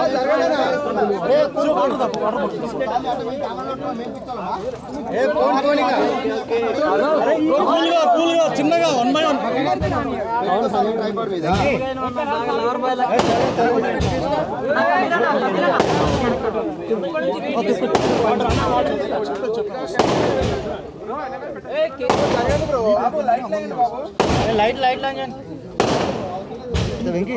చిన్నగా 1 by 1 light Venky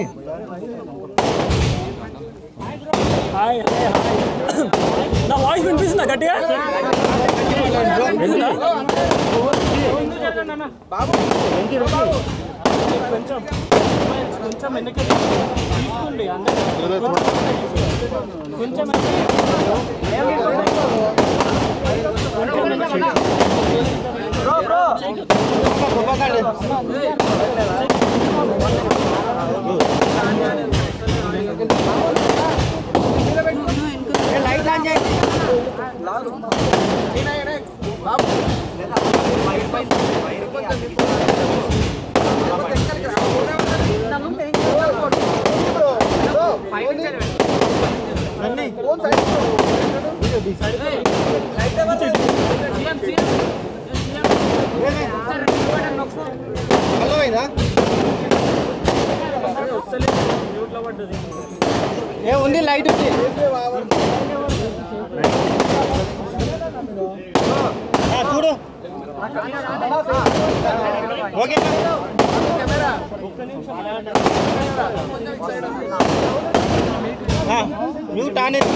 hi నా voice వినిపిస్తుందా గట్టిగా కొంచెం వెనక్కి తీసుకోండి కొంచెం లైట్ ఆన్ చేయండి ఏ ఉంది లైట్ ఉంది చూడు ఓకే మ్యూట్ ఆన్